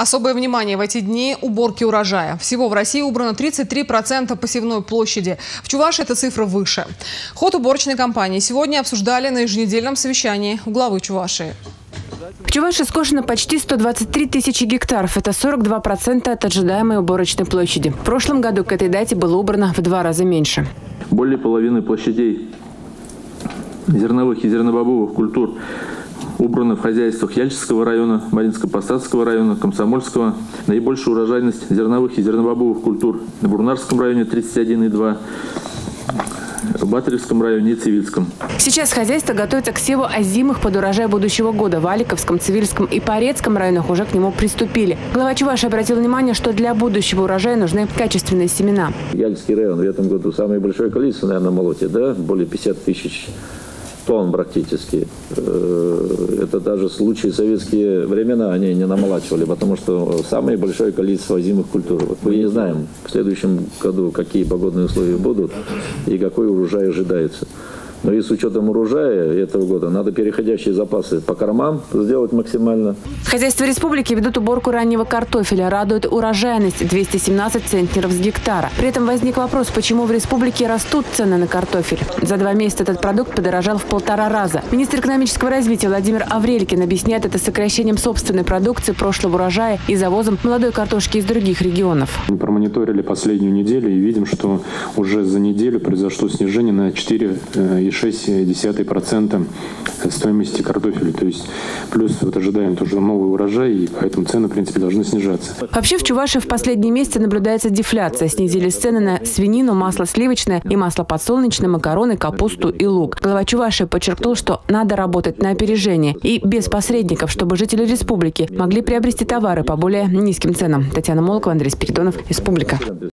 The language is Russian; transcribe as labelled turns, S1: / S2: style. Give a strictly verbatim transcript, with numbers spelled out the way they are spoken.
S1: Особое внимание в эти дни – уборке урожая. Всего в России убрано тридцать три процента посевной площади. В Чувашии эта цифра выше. Ход уборочной кампании сегодня обсуждали на еженедельном совещании у главы Чувашии.
S2: В Чувашии скошено почти сто двадцать три тысячи гектаров. Это сорок два процента от ожидаемой уборочной площади. В прошлом году к этой дате было убрано в два раза меньше.
S3: Более половины площадей зерновых и зернобобовых культур убраны в хозяйствах Яльчевского района, Маринско-Посадского района, Комсомольского. Наибольшая урожайность зерновых и зернобобовых культур в Бурнарском районе тридцать один и два, в Батаревском районе и Цивильском.
S2: Сейчас хозяйство готовится к севу озимых под урожай будущего года. В Аликовском, Цивильском и Порецком районах уже к нему приступили. Глава Чувашии обратил внимание, что для будущего урожая нужны качественные семена.
S4: Яльский район в этом году самое большое количество, наверное, молотит, да? Более пятидесяти тысяч тонн практически. Это даже в случае советские времена они не намолачивали, потому что самое большое количество озимых культур. Вот мы не знаем в следующем году, какие погодные условия будут и какой урожай ожидается. Но и с учетом урожая этого года надо переходящие запасы по кормам сделать максимально.
S2: Хозяйства республики ведут уборку раннего картофеля. Радует урожайность – двести семнадцать центнеров с гектара. При этом возник вопрос, почему в республике растут цены на картофель. За два месяца этот продукт подорожал в полтора раза. Министр экономического развития Владимир Аврелькин объясняет это сокращением собственной продукции прошлого урожая и завозом молодой картошки из других регионов.
S5: Мы промониторили последнюю неделю и видим, что уже за неделю произошло снижение на четыре и шесть десятых процента стоимости картофеля. То есть плюс вот ожидаем тоже новый урожай, и поэтому цены, в принципе, должны снижаться.
S2: Вообще в Чувашии в последние месяцы наблюдается дефляция. Снизились цены на свинину, масло сливочное и масло подсолнечное, макароны, капусту и лук. Глава Чувашии подчеркнул, что надо работать на опережение и без посредников, чтобы жители республики могли приобрести товары по более низким ценам. Татьяна Молокова, Андрей Спиридонов, Республика.